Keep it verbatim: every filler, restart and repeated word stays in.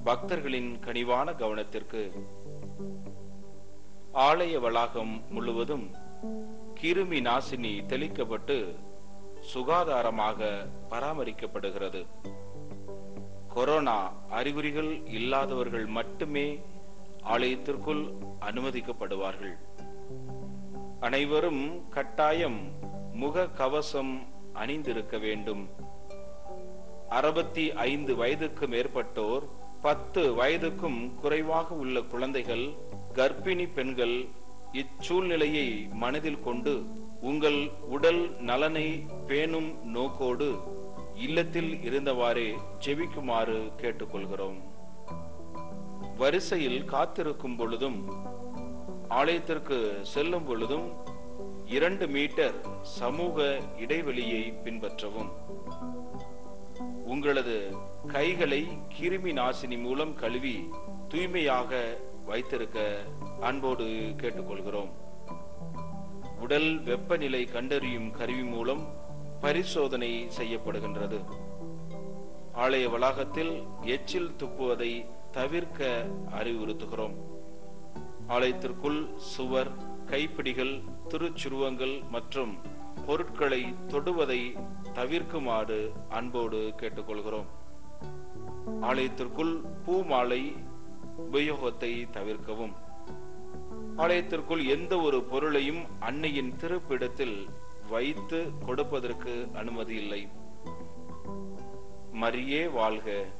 பக்தர்களின் கனிவான கவனத்திற்கு. ஆலய வளாகம் முழுவதும் கிருமி நாசினி தெளிக்கப்பட்டு சுகாதாரமாக பராமரிக்கப்படுகிறது. கொரோனா அறிகுறிகள் இல்லாதவர்கள் மட்டுமே ஆலயத்திற்குள் அனுமதிக்கப்படுவார்கள். அனைவரும் கட்டாயம் முக கவசம் அணிந்திருக்க வேண்டும். அறுபத்தி ஐந்து வயதுக்கு மேற்பட்டோர், பத்து வயதுக்கும் குறைவாக உள்ள குழந்தைகள், கர்ப்பிணி பெண்கள் இச்சூழ்நிலையை மனதில் கொண்டு உங்கள் உடல் நலனை பேணும் நோக்கோடு இல்லத்தில் இருந்தவாறே ஜெபிக்குமாறு கேட்டுக்கொள்கிறோம். வரிசையில் காத்திருக்கும் பொழுதும் ஆலயத்திற்கு செல்லும் பொழுதும் இரண்டு மீட்டர் சமூக இடைவெளியை பின்பற்றவும். உங்களது கைகளை கிருமி நாசினி மூலம் கழுவி தூய்மையாக வைத்திருக்க அன்போடு கேட்டுக்கொள்கிறோம். உடல் வெப்பநிலை கண்டறியும் கருவி மூலம் பரிசோதனை செய்யப்படுகின்றது. ஆலய வளாகத்தில் எச்சில் துப்புவதை தவிர்க்க அறிவுறுத்துகிறோம். ஆலயத்திற்குள் சுவர், கைப்பிடிகள், திருச்சுருவங்கள் மற்றும் பொருட்களை தொடுவதை தவிர்க்குமாறு அன்போடு கேட்டுக்கொள்கிறோம். ஆலயத்திற்குள் பூ மாலை உபயோகத்தை தவிர்க்கவும். ஆலயத்திற்குள் எந்த ஒரு பொருளையும் அன்னையின் திருப்பிடத்தில் வைத்து கொடுப்பதற்கு அனுமதி இல்லை. மரியே வாழ்க.